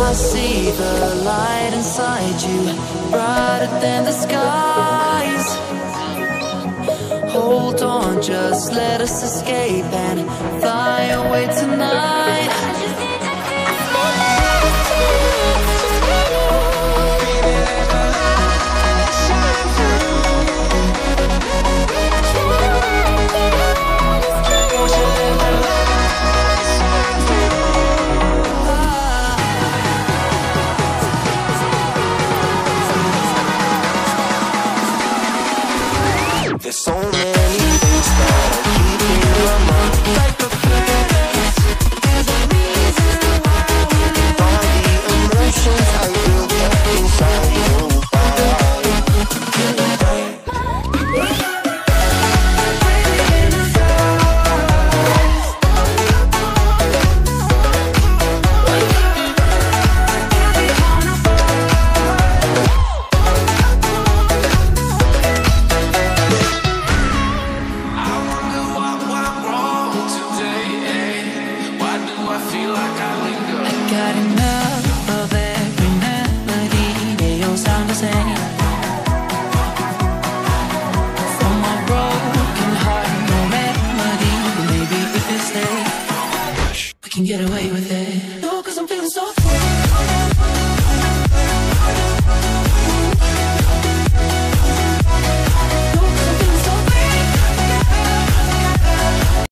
I see the light inside you, brighter than the skies. Hold on, just let us escape and fly away tonight. There's so many things that I keep in my mind, like a past. There's a reason why we live. All the emotions I built up inside you. Got enough of every melody, they all sound the same. From my broken heart, no remedy. Maybe if we stay, we can get away with it. No, 'cause I'm feeling so free.